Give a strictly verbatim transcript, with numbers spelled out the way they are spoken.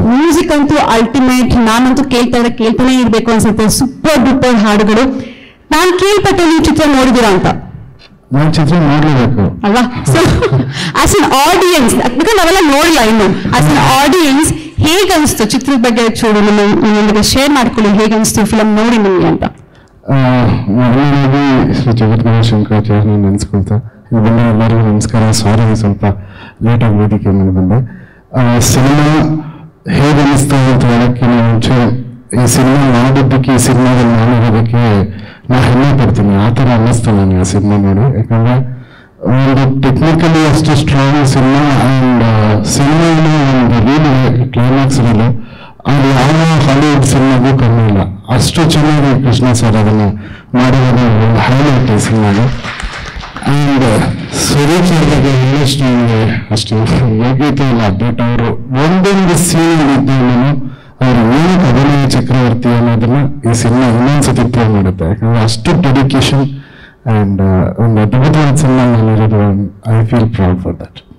Music ಅಂತೂ ultimate, ನಾನಂತೂ ಕೇಳ್ತಾ ಇದ್ರೆ ಕೇಳ್ತಾನೆ ಇರ್ಬೇಕು ಅನ್ಸುತ್ತೆ. ಸೂಪರ್ ಡೂಪರ್ ಹಾಡುಗಳು. ನಾನು ಕೇಳ್ಪಟ್ಟೆ ನೀವು ಚಿತ್ರ ನೋಡಿದಿರಾ ಅಂತ. ನಾನು ಚಿತ್ರ ನೋಡ್ಲೇಬೇಕು ಅಲ್ವಾ? So as an audience, because ನಾವೆಲ್ಲ ನೋಡಿಲ್ಲ ಇನ್ನು, ಆಸ್ ಅನ್ ಆಡಿಯನ್ಸ್ ಹೇಗನ್ಸ್ತು ಚಿತ್ರದ ಬಗ್ಗೆ ಚೂರು ನಿಮಗೆ ಶೇರ್ ಮಾಡ್ಕೊಳ್ಳಿ, ಹೇಗನ್ಸ್ತು ಫಿಲಮ್ ನೋಡಿ ನಿಮಗೆ ಅಂತ. ಮೊದಲನೇದಾಗಿ ಶ್ರೀ ಜಗದ್ಗುರು ಶಂಕರಾಚಾರ್ಯ ನೆನೆಸ್ಕೊಳ್ತಾ ಬಂದ ಎಲ್ಲರಿಗೂ ನಮಸ್ಕಾರ. ಸಾರಿ ಸ್ವಲ್ಪ ಲೇಟಾಗಿ ವೇದಿಕೆ ಮೇಲೆ ಬಂದೆ. ಸಿನಿಮಾ ಹೇಗೆ ಅನಿಸ್ತಾ ಅಂತ ಹೇಳೋಕ್ಕಿಂತ ಮುಂಚೆ ಈ ಸಿನಿಮಾ ಮಾಡಿದ್ದಕ್ಕೆ, ಈ ಸಿನಿಮಾದಲ್ಲಿ ಮಾಡಿರೋದಕ್ಕೆ ನಾ ಹೆಮ್ಮೆ ಪಡ್ತೀನಿ. ಆ ಥರ ಅನ್ನಿಸ್ತಾ ನನಗೆ ಆ ಸಿನಿಮಾ ನೋಡಿ. ಯಾಕಂದ್ರೆ ಒಂದು ಟೆಕ್ನಿಕಲಿ ಅಷ್ಟು ಸ್ಟ್ರಾಂಗ್ ಸಿನಿಮಾ ಆ್ಯಂಡ್ ಸಿನಿಮಾನ ಒಂದು ರೀಲ್ ಕ್ಲೈಮ್ಯಾಕ್ಸ್ ರೀಲು ಅದು ಯಾವ ಹಾಲಿವುಡ್ ಸಿನಿಮಾಗೂ ಕಮ್ಮಿ ಇಲ್ಲ. ಅಷ್ಟು ಚೆನ್ನಾಗಿ ಕೃಷ್ಣ ಸರ್ ಅದನ್ನು ಮಾಡಿರೋದು ಒಂದು ಹೈಲೈಟ್ ಈ ಸಿನಿಮಾಗೆ. ಆ್ಯಂಡ್ ಸುರೇಶ್ ಅವ್ರ ಬಗ್ಗೆ ಇನ್ನಷ್ಟು ನನಗೆ ಅಷ್ಟು ಯೋಗ್ಯತೆ ಇಲ್ಲ. ಬಟ್ ಅವರು ಒಂದೊಂದು ಸೀನ್ ಇದ್ದಾಗಲೂ ಅವರು ಏನಕ್ಕೆ ಅಭಿನಯ ಚಕ್ರವರ್ತಿ ಅನ್ನೋದನ್ನ ಈ ಸಿನಿಮಾ ಇನ್ನೊಂದ್ಸತಿ ಪ್ರೂವ್ ಮಾಡುತ್ತೆ. ಯಾಕಂದ್ರೆ ಅಷ್ಟು ಡೆಡಿಕೇಶನ್ ಆ್ಯಂಡ್ ಒಂದು ಅದ್ಭುತವಾದ ಸಿನಿಮಾ ಮಾಡಿರೋದು. I feel proud for that.